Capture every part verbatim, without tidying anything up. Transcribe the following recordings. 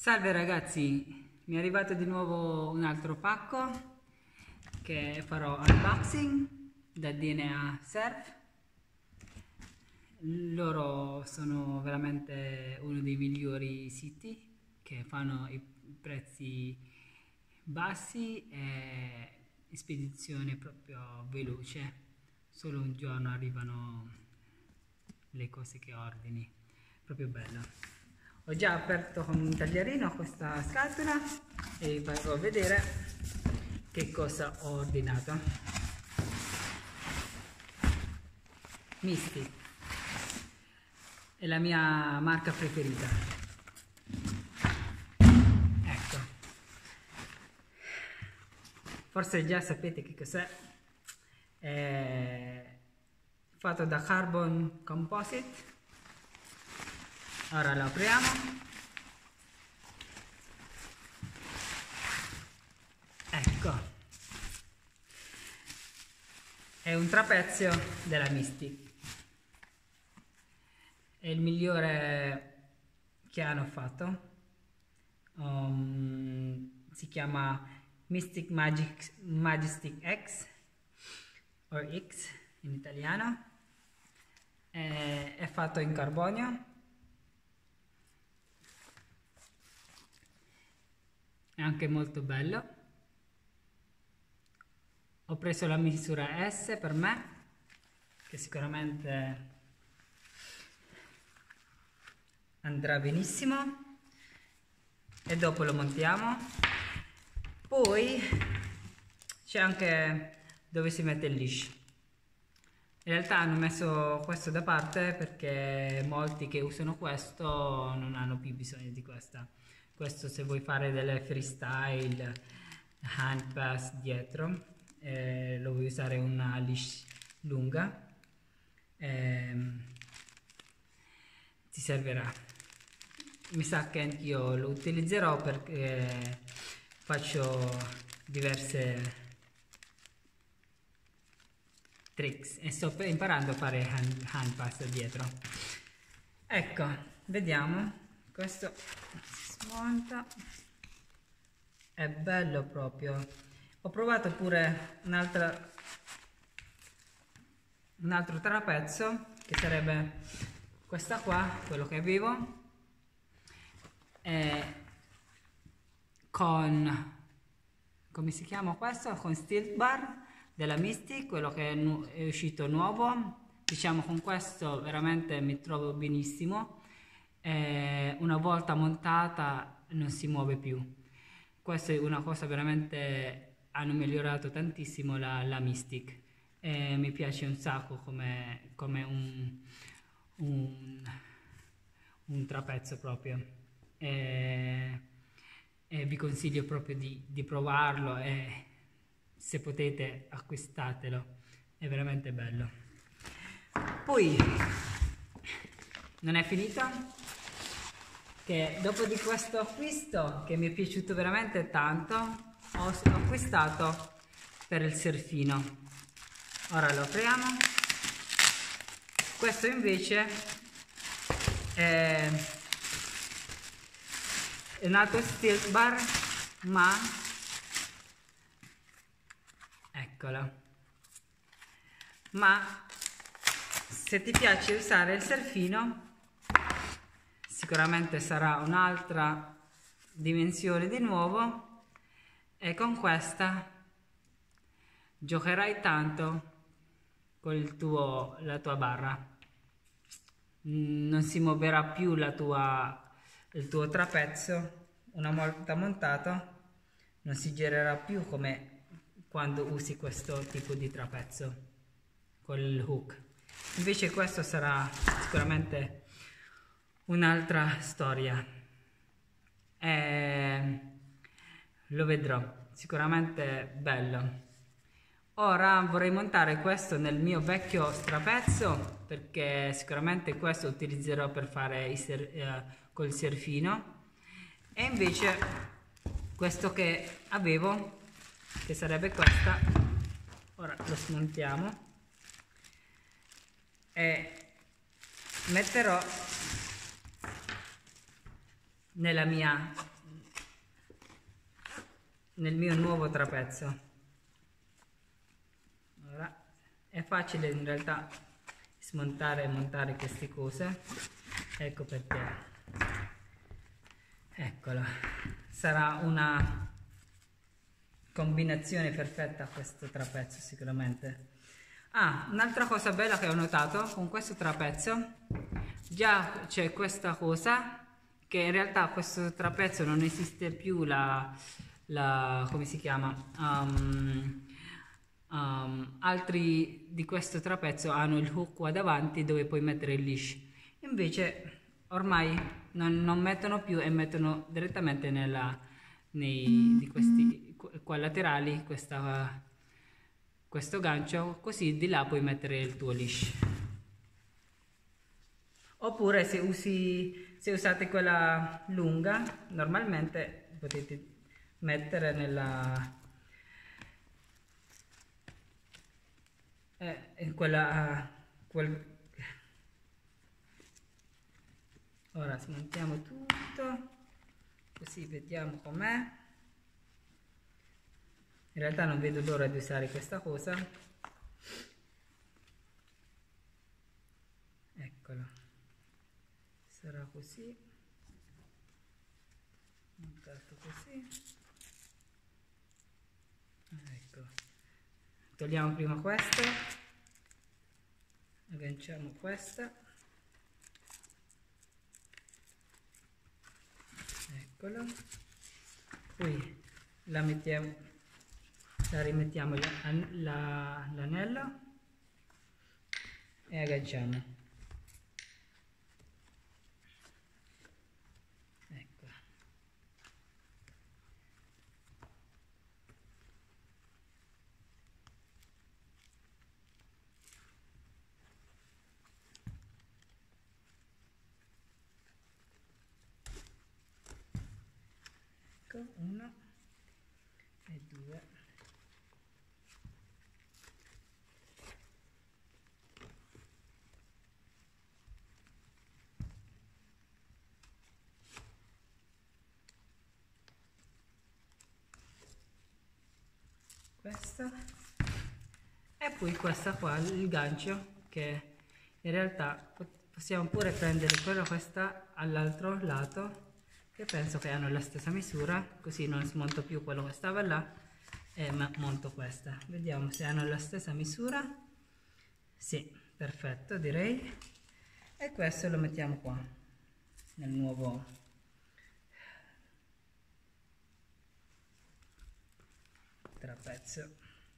Salve ragazzi, mi è arrivato di nuovo un altro pacco che farò unboxing da D N A Surf. Loro sono veramente uno dei migliori siti che fanno i prezzi bassi e spedizione proprio veloce. Solo un giorno arrivano le cose che ordini, proprio bello. Ho già aperto con un taglierino questa scatola e vi farò vedere che cosa ho ordinato. Misty è la mia marca preferita. Ecco, forse già sapete che cos'è. È fatto da carbon composite. Ora lo apriamo. Ecco, è un trapezio della Misty, è il migliore che hanno fatto. Um, si chiama Mystic Magic Majestic X o X in italiano. È, è fatto in carbonio. È anche molto bello. Ho preso la misura S per me, che sicuramente andrà benissimo, e dopo lo montiamo. Poi c'è anche dove si mette il leash. In realtà hanno messo questo da parte perché molti che usano questo non hanno più bisogno di questa. Questo se vuoi fare delle freestyle, hand pass dietro, eh, lo vuoi usare una leash lunga, eh, ti servirà. Mi sa che anch'io lo utilizzerò perché faccio diverse tricks e sto imparando a fare hand, hand pass dietro. Ecco, vediamo. Questo si smonta, è bello proprio. Ho provato pure un'altra un altro trapezzo che sarebbe questa qua, quello che avevo, e con, come si chiama questo? Con Steel Bar della Misty, quello che è, è uscito nuovo. Diciamo, con questo veramente mi trovo benissimo. Eh, una volta montata non si muove più. Questa è una cosa veramente, hanno migliorato tantissimo la, la Mystic. Eh, mi piace un sacco come, come un, un, un trapezzo proprio. Eh, eh, vi consiglio proprio di, di provarlo e se potete acquistatelo, è veramente bello. Poi non è finito, che dopo di questo acquisto che mi è piaciuto veramente tanto, ho acquistato per il surfino. Ora lo apriamo. Questo invece è un altro steel bar, ma eccolo, ma se ti piace usare il surfino sicuramente sarà un'altra dimensione di nuovo, e con questa giocherai tanto con il tuo, la tua barra. Non si muoverà più la tua, il tuo trapezzo. Una volta montato non si girerà più come quando usi questo tipo di trapezzo con il hook. Invece questo sarà sicuramente un'altra storia, e lo vedrò, sicuramente bello. Ora vorrei montare questo nel mio vecchio strapezzo, perché sicuramente questo utilizzerò per fare i ser eh, col surfino, e invece questo che avevo, che sarebbe questa, ora lo smontiamo e metterò nella mia nel mio nuovo trapezzo. Ora è facile in realtà smontare e montare queste cose, ecco perché, eccola, sarà una combinazione perfetta questo trapezzo sicuramente. Ah, un'altra cosa bella che ho notato con questo trapezzo, già c'è questa cosa che in realtà questo trapezzo non esiste più la, la come si chiama, um, um, altri di questo trapezzo hanno il hook qua davanti dove puoi mettere il leash, invece ormai non, non mettono più e mettono direttamente nella, nei, di questi qua laterali questa, questo gancio, così di là puoi mettere il tuo leash. Oppure se usi, se usate quella lunga, normalmente potete mettere nella eh, in quella quel, ora smontiamo tutto così vediamo com'è. In realtà non vedo l'ora di usare questa cosa, eccola, sarà così, montato così, ecco, togliamo prima questo, agganciamo questa, eccola, poi la mettiamo, la rimettiamo l'anello la, e agganciamo, ecco, ecco, uno e due. Questo e poi questa qua, il gancio, che in realtà possiamo pure prendere quello questa all'altro lato, che penso che hanno la stessa misura, così non smonto più quello che stava là e monto questa. Vediamo se hanno la stessa misura. Sì, perfetto, direi. E questo lo mettiamo qua nel nuovo trapezzo.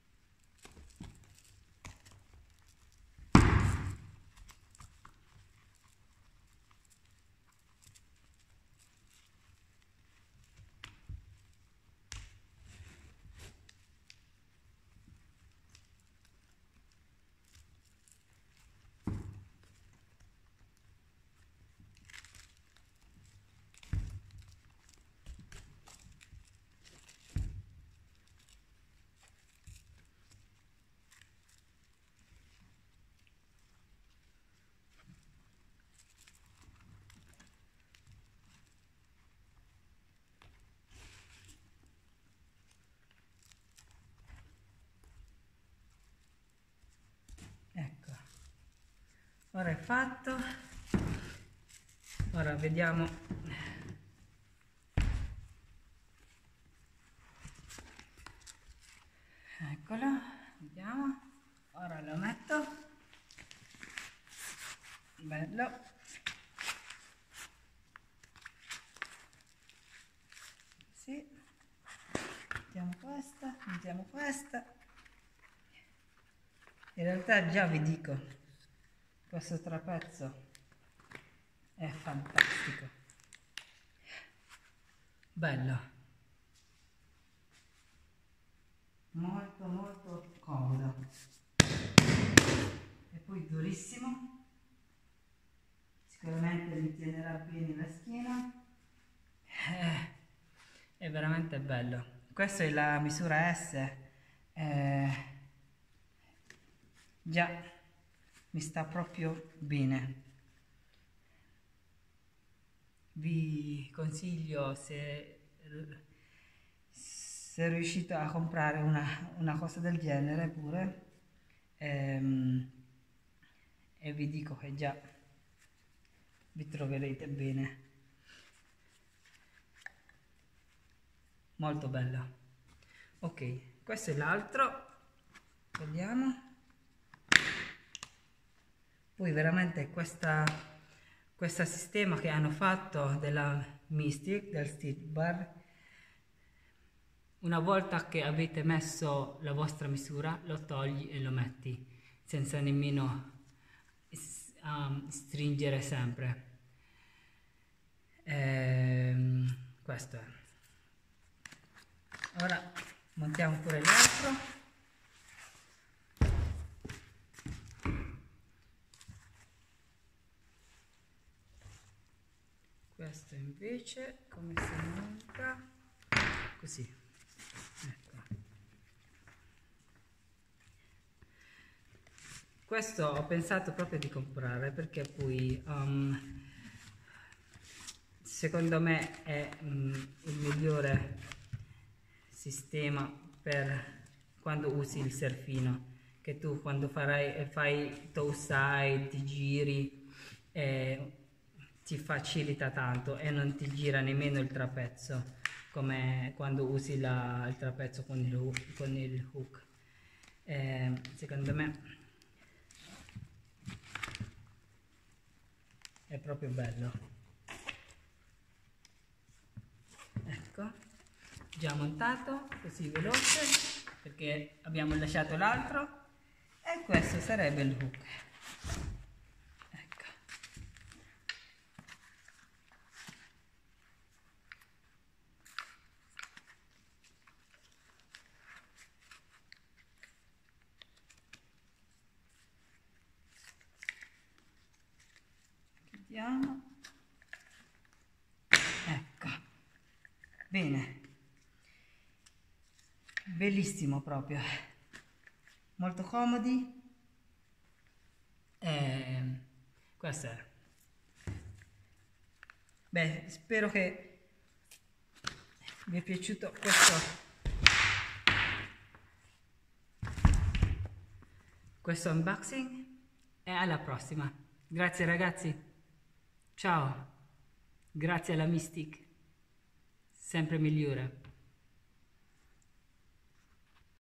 Ecco, ora è fatto, ora vediamo, eccolo, vediamo, ora lo metto, bello, sì, mettiamo questa, mettiamo questa. In realtà già vi dico, questo trapezzo è fantastico, bello, molto molto comodo e poi durissimo, sicuramente mi tenerà bene la schiena, eh, è veramente bello. Questa è la misura S, eh, già mi sta proprio bene. Vi consiglio, se, se sei riuscito a comprare una, una cosa del genere pure, ehm, e vi dico che già vi troverete bene. Molto bella. Ok, questo è l'altro, vediamo. Poi veramente questa, questo sistema che hanno fatto della Mystic, del Stitch Bar, una volta che avete messo la vostra misura, lo togli e lo metti senza nemmeno um, stringere sempre. Ehm, questo è. Ora montiamo pure l'altro. Questo invece come si monta? Così. Ecco. Questo ho pensato proprio di comprare perché poi um, secondo me è um, il migliore sistema per quando usi il surfino, che tu quando farai, fai toe side, ti giri, eh, ti facilita tanto e non ti gira nemmeno il trapezzo come quando usi la, il trapezzo con il, con il hook. Eh, secondo me è proprio bello. Ecco, già montato così veloce perché abbiamo lasciato l'altro, e questo sarebbe il hook. Ecco. Chiudiamo. Ecco, bene, bellissimo proprio, molto comodi. E questo è. Beh, spero che vi è piaciuto questo questo unboxing, e alla prossima. Grazie ragazzi, ciao, grazie alla Mystic, sempre migliore.